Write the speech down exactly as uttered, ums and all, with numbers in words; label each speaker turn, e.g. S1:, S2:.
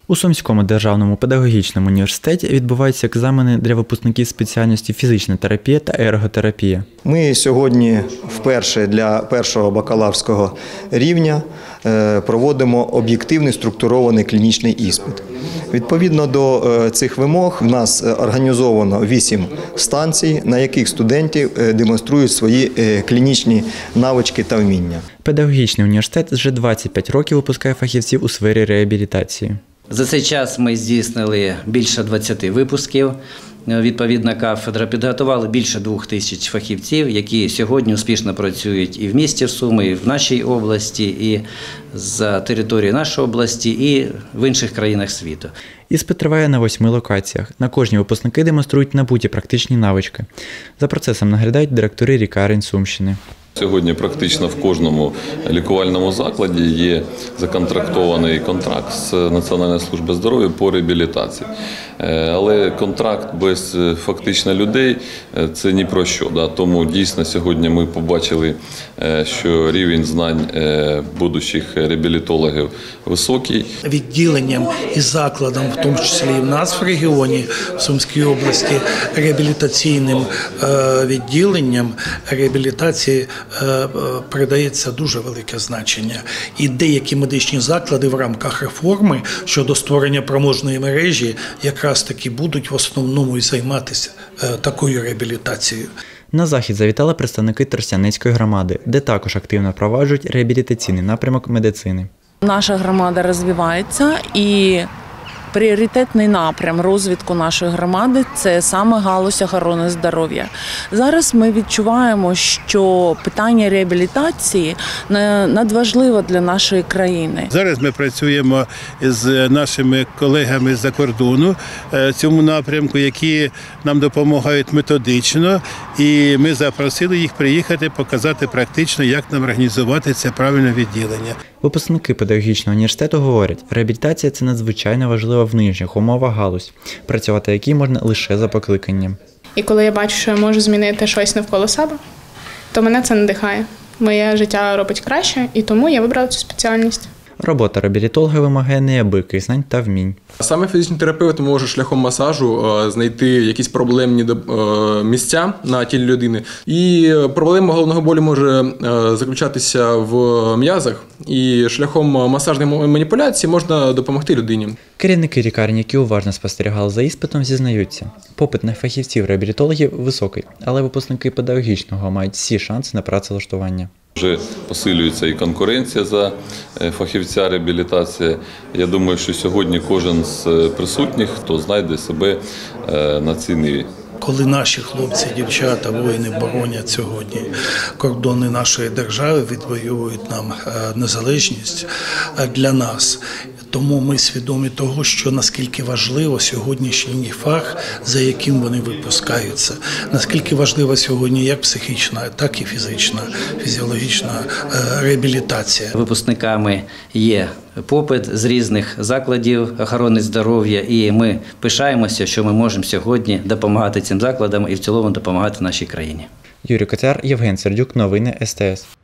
S1: У Сумському державному педагогічному університеті відбуваються екзамени для випускників спеціальності фізична терапія та ерготерапія.
S2: Ми сьогодні вперше для першого бакалаврського рівня проводимо об'єктивний структурований клінічний іспит. Відповідно до цих вимог в нас організовано вісім станцій, на яких студенти демонструють свої клінічні навички та вміння.
S1: Педагогічний університет вже двадцять п'ять років випускає фахівців у сфері реабілітації.
S3: За цей час ми здійснили більше двадцяти випусків. Відповідна кафедра підготували більше двох тисяч фахівців, які сьогодні успішно працюють і в місті Суми, і в нашій області, і за територією нашої області, і в інших країнах світу.
S1: Іспит триває на восьми локаціях. На кожній випускники демонструють набуті практичні навички. За процесом наглядають директори лікарень Сумщини.
S4: Сьогодні практично в кожному лікувальному закладі є законтрактований контракт з Національною службою здоров'я по реабілітації. Але контракт без фактично людей – це ні про що. Тому дійсно сьогодні ми побачили, що рівень знань будущих реабілітологів високий.
S5: Відділенням і закладом, в тому числі і в нас в регіоні, в Сумській області, реабілітаційним відділенням реабілітації передається дуже велике значення. І деякі медичні заклади в рамках реформи щодо створення проможної мережі якраз таки будуть в основному і займатися такою реабілітацією.
S1: На захід завітали представники Тростянецької громади, де також активно впроваджують реабілітаційний напрямок медицини.
S6: Наша громада розвивається і пріоритетний напрям розвитку нашої громади – це саме галузь охорони здоров'я. Зараз ми відчуваємо, що питання реабілітації надважливе для нашої країни.
S7: Зараз ми працюємо з нашими колегами з-за кордону в цьому напрямку, які нам допомагають методично, і ми запросили їх приїхати, показати практично, як нам організувати це правильне відділення.
S1: Випускники педагогічного університету говорять, реабілітація – це надзвичайно важлива в нинішніх умовах галузь, працювати якій можна лише за покликанням.
S8: І коли я бачу, що я можу змінити щось навколо себе, то мене це надихає. Моє життя робить краще, і тому я вибрала цю спеціальність.
S1: Робота реабілітолога вимагає неабияких знань та вмінь.
S9: Саме фізичний терапевт може шляхом масажу знайти якісь проблемні місця на тілі людини. І проблема головного болю може заключатися в м'язах, і шляхом масажної маніпуляції можна допомогти людині.
S1: Керівники лікарні, які уважно спостерігали за іспитом, зізнаються, попит на фахівців-реабілітологів високий, але випускники педагогічного мають всі шанси на працевлаштування.
S4: Вже посилюється і конкуренція за фахівця реабілітації. Я думаю, що сьогодні кожен з присутніх, хто знайде себе на цій ниві.
S5: Коли наші хлопці, дівчата, воїни боронять сьогодні кордони нашої держави, відвоюють нам незалежність для нас. Тому ми свідомі того, що наскільки важливо сьогоднішній фах, за яким вони випускаються. Наскільки важлива сьогодні як психічна, так і фізична, фізіологічна реабілітація.
S3: Випускниками є попит з різних закладів охорони здоров'я, і ми пишаємося, що ми можемо сьогодні допомагати цим закладам і в цілому допомагати нашій країні.
S1: Юрій Котяр, Євген Сердюк, новини ес те ес.